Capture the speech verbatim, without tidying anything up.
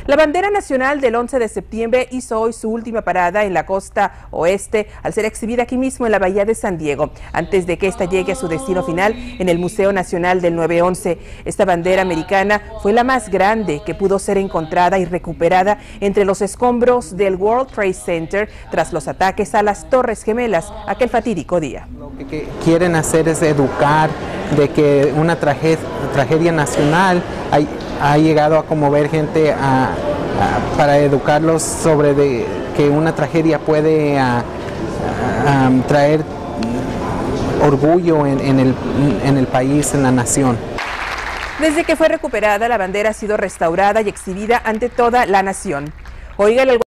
La bandera nacional del once de septiembre hizo hoy su última parada en la costa oeste al ser exhibida aquí mismo en la bahía de San Diego, antes de que ésta llegue a su destino final en el Museo Nacional del nueve once. Esta bandera americana fue la más grande que pudo ser encontrada y recuperada entre los escombros del World Trade Center tras los ataques a las Torres Gemelas aquel fatídico día. Lo que quieren hacer es educar de que una tragedia, tragedia nacional ha, ha llegado a conmover gente a, a, para educarlos sobre de, que una tragedia puede a, a, a traer orgullo en, en, el, en el país, en la nación. Desde que fue recuperada, la bandera ha sido restaurada y exhibida ante toda la nación. Oiga, el